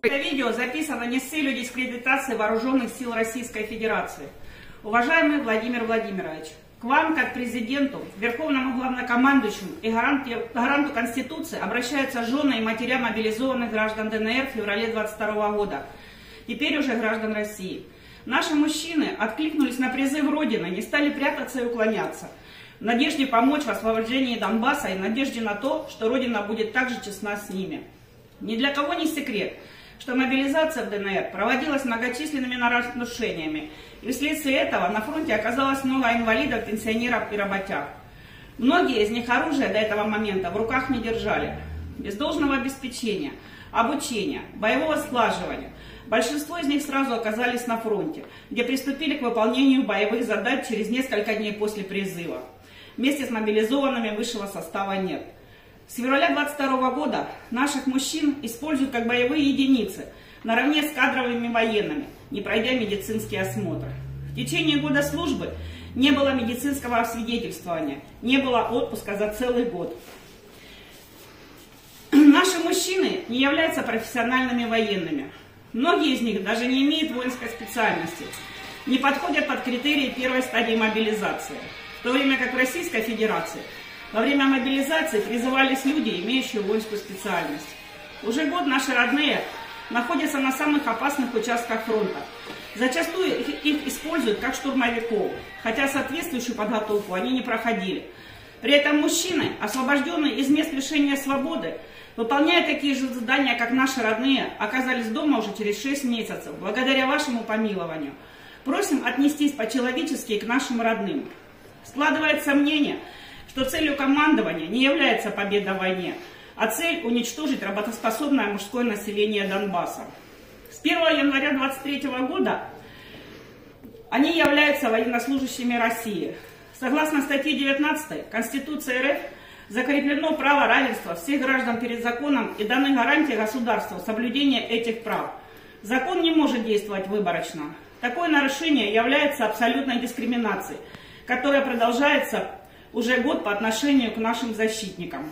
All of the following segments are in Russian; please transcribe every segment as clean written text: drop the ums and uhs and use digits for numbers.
Это видео записано не с целью дискредитации вооруженных сил Российской Федерации. Уважаемый Владимир Владимирович, к вам, как президенту, верховному главнокомандующему и гаранту Конституции обращаются жены и матеря мобилизованных граждан ДНР в феврале 2022 года, теперь уже граждан России. Наши мужчины откликнулись на призыв Родины, не стали прятаться и уклоняться, в надежде помочь в освобождении Донбасса и в надежде на то, что Родина будет также честна с ними. Ни для кого не секрет, что мобилизация в ДНР проводилась многочисленными нарушениями, и вследствие этого на фронте оказалось много инвалидов, пенсионеров и работяг. Многие из них оружие до этого момента в руках не держали. Без должного обеспечения, обучения, боевого сглаживания большинство из них сразу оказались на фронте, где приступили к выполнению боевых задач через несколько дней после призыва. Вместе с мобилизованными высшего состава нет. С февраля 2022 года наших мужчин используют как боевые единицы, наравне с кадровыми военными, не пройдя медицинский осмотр. В течение года службы не было медицинского освидетельствования, не было отпуска за целый год. Наши мужчины не являются профессиональными военными. Многие из них даже не имеют воинской специальности, не подходят под критерии первой стадии мобилизации, в то время как в Российской Федерации во время мобилизации призывались люди, имеющие воинскую специальность. Уже год наши родные находятся на самых опасных участках фронта. Зачастую их используют как штурмовиков, хотя соответствующую подготовку они не проходили. При этом мужчины, освобожденные из мест лишения свободы, выполняя такие же задания, как наши родные, оказались дома уже через 6 месяцев, благодаря вашему помилованию. Просим отнестись по-человечески к нашим родным. Складывается мнение, что целью командования не является победа в войне, а цель уничтожить работоспособное мужское население Донбасса. С 1 января 2023 года они являются военнослужащими России. Согласно статье 19 Конституции РФ закреплено право равенства всех граждан перед законом и даны гарантии государства соблюдения этих прав. Закон не может действовать выборочно. Такое нарушение является абсолютной дискриминацией, которая продолжается уже год по отношению к нашим защитникам.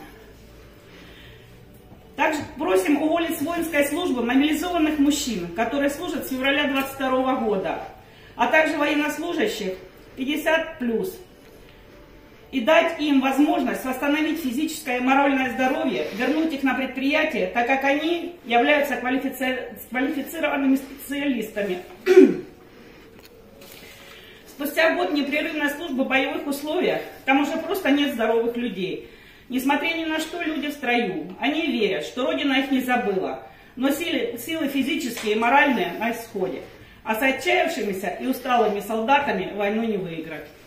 Также просим уволить с воинской службы мобилизованных мужчин, которые служат с февраля 2022 года, а также военнослужащих 50+, и дать им возможность восстановить физическое и моральное здоровье, вернуть их на предприятие, так как они являются квалифицированными специалистами. Спустя год непрерывной службы в боевых условиях, там уже просто нет здоровых людей. Несмотря ни на что, люди в строю. Они верят, что Родина их не забыла, но силы физические и моральные на исходе. А с отчаявшимися и усталыми солдатами войну не выиграть.